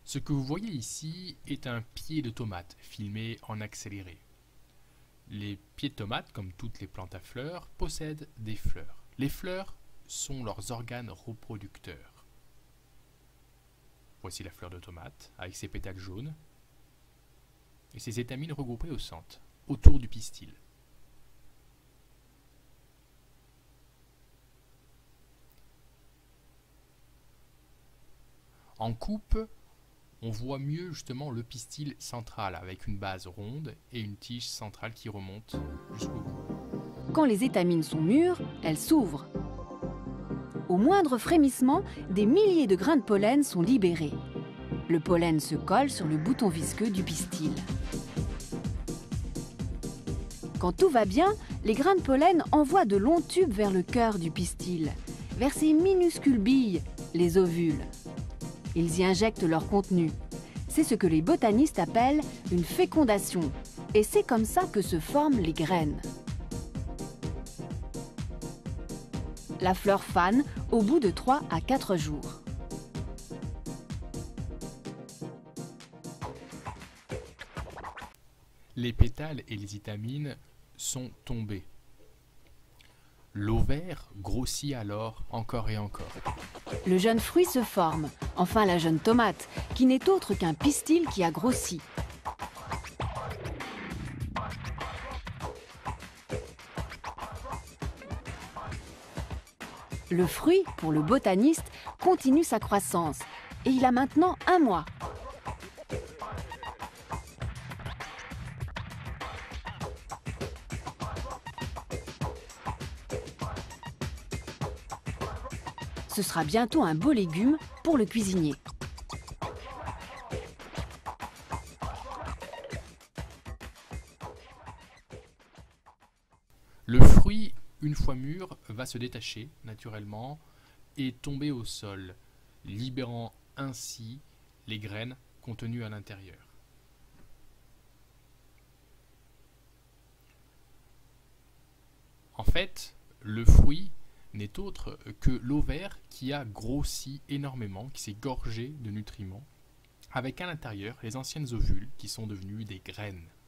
Ce que vous voyez ici est un pied de tomate filmé en accéléré. Les pieds de tomate, comme toutes les plantes à fleurs, possèdent des fleurs. Les fleurs sont leurs organes reproducteurs. Voici la fleur de tomate avec ses pétales jaunes et ses étamines regroupées au centre, autour du pistil. En coupe, on voit mieux justement le pistil central avec une base ronde et une tige centrale qui remonte jusqu'au bout. Quand les étamines sont mûres, elles s'ouvrent. Au moindre frémissement, des milliers de grains de pollen sont libérés. Le pollen se colle sur le bouton visqueux du pistil. Quand tout va bien, les grains de pollen envoient de longs tubes vers le cœur du pistil, vers ces minuscules billes, les ovules. Ils y injectent leur contenu. C'est ce que les botanistes appellent une fécondation. Et c'est comme ça que se forment les graines. La fleur fane au bout de 3 à 4 jours. Les pétales et les étamines sont tombés. L'ovaire grossit alors encore et encore. Le jeune fruit se forme, enfin la jeune tomate, qui n'est autre qu'un pistil qui a grossi. Le fruit, pour le botaniste, continue sa croissance et il a maintenant 1 mois. Ce sera bientôt un beau légume pour le cuisinier. Le fruit, une fois mûr, va se détacher naturellement et tomber au sol, libérant ainsi les graines contenues à l'intérieur. En fait, le fruit n'est autre que l'ovaire qui a grossi énormément, qui s'est gorgé de nutriments, avec à l'intérieur les anciennes ovules qui sont devenues des graines.